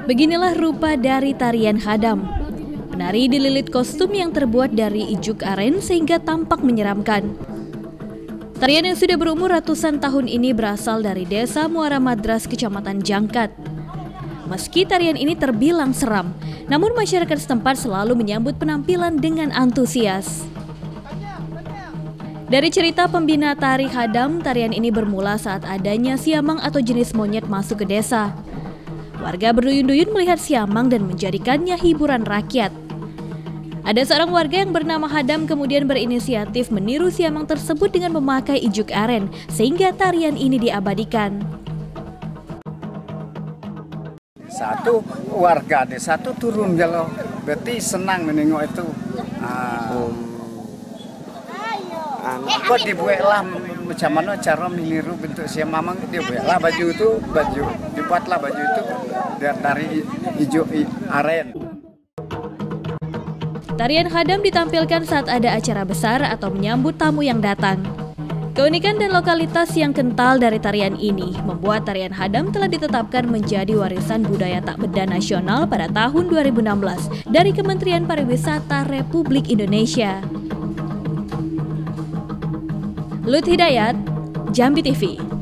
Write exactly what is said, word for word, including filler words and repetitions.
Beginilah rupa dari tarian Hadam. Penari dililit kostum yang terbuat dari ijuk aren sehingga tampak menyeramkan. Tarian yang sudah berumur ratusan tahun ini berasal dari desa Muara Madras, Kecamatan Jangkat. Meski tarian ini terbilang seram, namun masyarakat setempat selalu menyambut penampilan dengan antusias. Dari cerita pembina tari Hadam, tarian ini bermula saat adanya siamang atau jenis monyet masuk ke desa. Warga berduyun-duyun melihat siamang dan menjadikannya hiburan rakyat. Ada seorang warga yang bernama Hadam kemudian berinisiatif meniru siamang tersebut dengan memakai ijuk aren, sehingga tarian ini diabadikan. Satu warga desa itu turun kalau berarti senang menengok itu. Ah, Kok dibuatlah macam mana cara meniru bentuk siamang, dibuatlah baju itu, baju dibuatlah baju itu dari hijau aren. Tarian Hadam ditampilkan saat ada acara besar atau menyambut tamu yang datang. Keunikan dan lokalitas yang kental dari tarian ini membuat tarian Hadam telah ditetapkan menjadi warisan budaya tak benda nasional pada tahun dua ribu enam belas dari Kementerian Pariwisata Republik Indonesia. Lut Hidayat, Jambi T V.